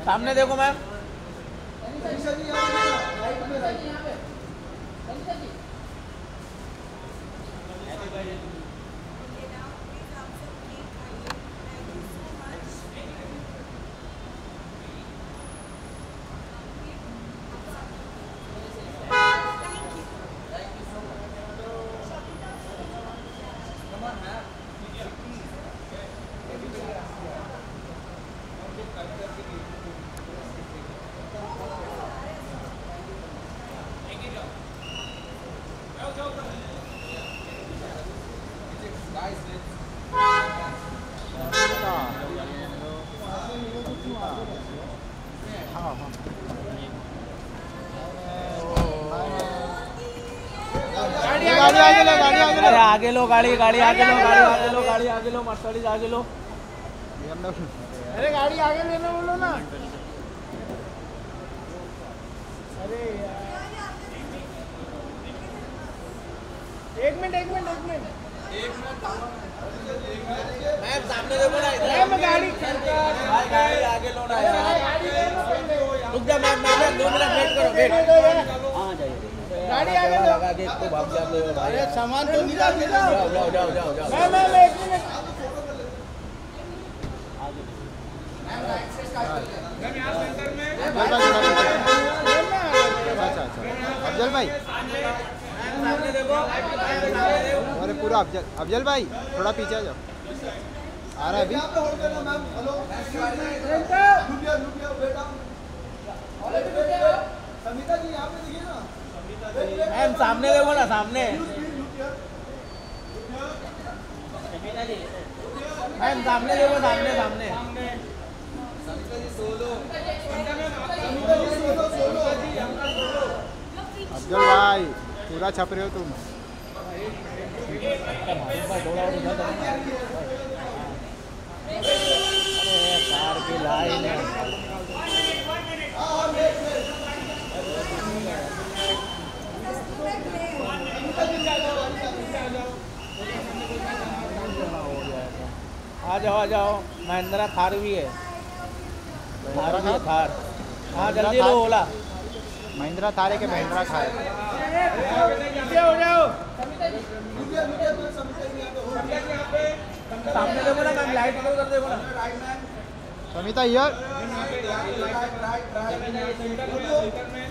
सामने देखो मैम। आगे लो गाड़ी, गाड़ी आगे लो, गाड़ी आगे लो, गाड़ी आगे लो, मर्सिडीज आगे लो। अरे गाड़ी आगे लेना बोलो ना। अरे एक मिनट मैम सामने देखो ना, मैं गाड़ी गाड़ी आगे लो ना यार। रुक जा मैम, 2 मिनट वेट करो, वेट। हाँ जाइए, गाड़ी आगे लो। लगा के इसको भाग जा दो भाई। अरे सामान तो निकाल के जाओ जाओ जाओ जाओ जाओ। मैं एक मिनट। अफजल भाई, सामने देखो। अरे पूरा अफजल भाई थोड़ा पीछे आ जाओ। आ रहा है अभी। मैम सामने देखो ना, सामने। मैम सामने देखो, सामने सामने। अफजल भाई पूरा छप रहे हो तुम। अरे कार की लाइन है। आ जाओ आ जाओ, महिंद्रा थार भी है। थार भी है, थार। हाँ जल्दी लो ओला। महिंद्रा थार है कि महिंद्रा थार? हो जाओ। सामने देखो ना मैम, लाइट इधर उधर देखो ना। समिता हियर।